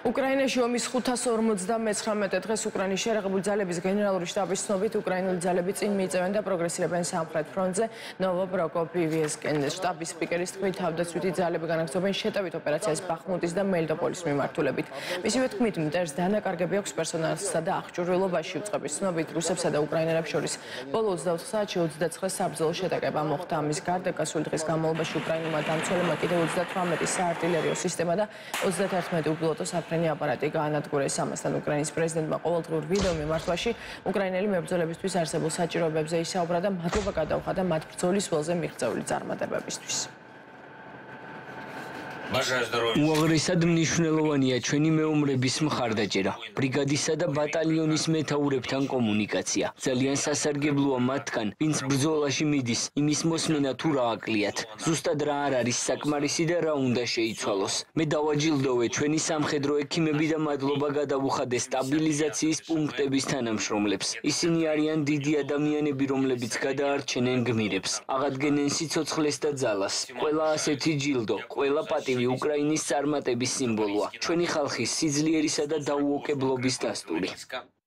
უკრაინაში ომის 559 დღეს უკრაინის შერეღებული ძალების გენერალური შტაბის ცნობით უკრაინული ძალები წინ მიიწევენ და პროგრესირებენ სამხრეთ ფრონტზე ნოვო-პროკოპიევსკენ. შტაბის სპიკერის თქმით, თავდაცვითი ძალები განაგრძობენ შეტევით ოპერაციას ბახმუტის და მელიტოპოლის მიმართულებით. მისივე თქმით, მტერს დანაკარგები აქვს პერსონალსა და აღჭურვილობაში. უწყების ცნობით, რუსებსა და უკრაინელებს შორის ბოლო 24 საათში 29 საბრძოლო შეტაკება მოხდა. ამის გარდა გასული დღის განმავლობაში უკრაინულმა დამცველებმა კიდევ 38 საარტილერიო სისტემა და 31 უპილოტო საფრენი აპარატი გაანადგურეს. ამასთან უკრაინის პრეზიდენტმა ყოველდღიურ ვიდეო მიმართვაში უკრაინელი მებრძოლებისთვის არსებულ საჭიროებებზე ისაუბრა და მადლობა გადაუხადა მათ ბრძოლის ველზე მიღწეული წარმატებებისთვის. უაღრესად მნიშვნელოვანია ჩვენი მეომრების მხარდაჭერა, ბრიგადისა და ბატალიონის მეთაურებთან კომუნიკაცია. ძალიან სასარგებლოა მათგან, ვინც ბრძოლაში მიდის, იმის მოსმენა თუ რა აკლიათ. ზუსტად რა არ არის საკმარისი და რა უნდა შეიცვალოს. მე დავაჯილდოვე ჩვენი სამხედრო ექიმები და მადლობა გადავუხადე სტაბილიზაციის პუნქტების თანამშრომლებს. ისინი არიან დიდი ადამიანები, რომლებიც გადაარჩენენ გმირებს, აღადგენენ სიცოცხლეს და ძალას. ყველა ასეთი ჯილდო, ყველა პატივი უკრაინის წარმატების სიმბოლოა, ჩვენი ხალხის სიძლიერისა და დაუოკებლობის დასტური.